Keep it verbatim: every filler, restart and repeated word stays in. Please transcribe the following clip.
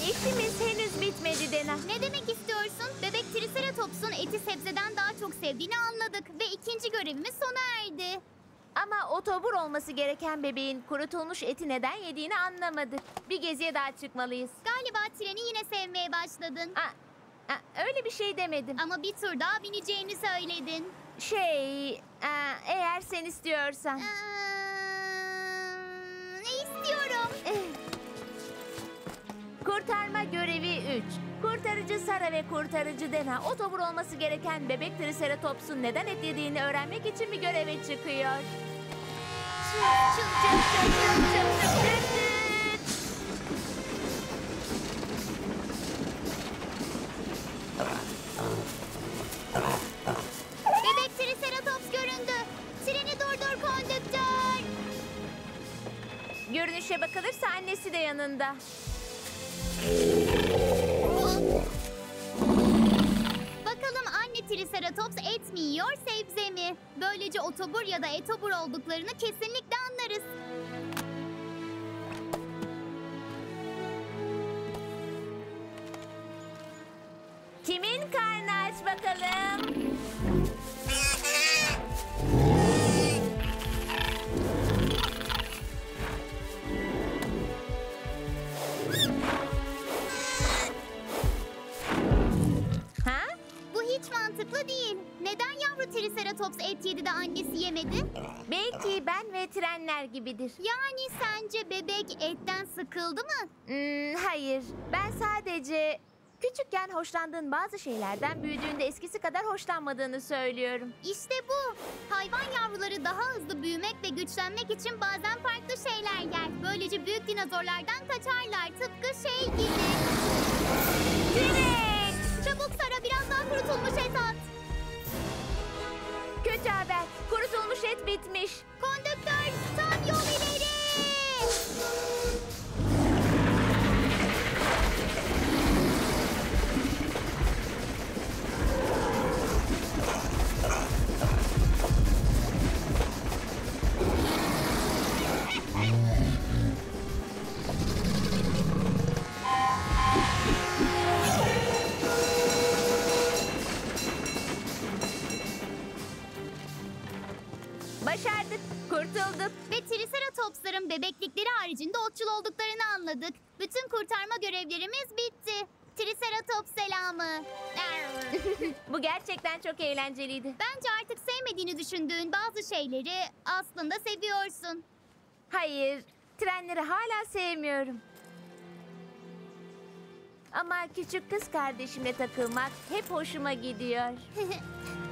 İşimiz henüz bitmedi Dena. Ne demek istiyorsun? Bebek Triceratops'un eti sebzeden daha çok sevdiğini anladık ve ikinci görevimiz sona erdi. Ama otobur olması gereken bebeğin kurutulmuş eti neden yediğini anlamadık. Bir geziye daha çıkmalıyız. Galiba treni yine sevmeye başladın. Aa, aa, öyle bir şey demedim. Ama bir tur daha bineceğini söyledin. Şey, aa, eğer sen istiyorsan. Ee, ne istiyorum? Eh. Kurtarma görevi üç. Kurtarıcı Sara ve kurtarıcı Dena otobur olması gereken bebek Triceratops'un neden et yediğini öğrenmek için bir göreve çıkıyor. Çık çık çık çık çık çık çık çık. Bebek Triceratops göründü. Treni durdur kondüktör. Görünüşe bakılırsa annesi de yanında. Bakalım anne Triceratops et mi yiyor, sebze mi? Böylece otobur ya da etobur olduklarını kesinlikle anlarız. Kimin karnı aç bakalım? Ha? Bu hiç mantıklı değil. Neden yavru Triceratops et yedi de annesi yemedi? Belki ben ve trenler gibidir. Yani sence bebek etten sıkıldı mı? Hmm, hayır. Ben sadece küçükken hoşlandığın bazı şeylerden büyüdüğünde eskisi kadar hoşlanmadığını söylüyorum. İşte bu. Hayvan yavruları daha hızlı büyümek ve güçlenmek için bazen farklı şeyler yer. Böylece büyük dinozorlardan kaçarlar. Tıpkı şey gibi. T-Rex! Çabuk Sara, biraz daha kurutulmuş et at. Kötü haber. Kurutulmuş et bitmiş. Kondüktör, tam yol ileri. Başardık. Kurtulduk. Ve Triceratopsların bebeklikleri haricinde otçul olduklarını anladık. Bütün kurtarma görevlerimiz bitti. Triceratops selamı. Bu gerçekten çok eğlenceliydi. Bence artık sevmediğini düşündüğün bazı şeyleri aslında seviyorsun. Hayır, trenleri hala sevmiyorum. Ama küçük kız kardeşimle takılmak hep hoşuma gidiyor.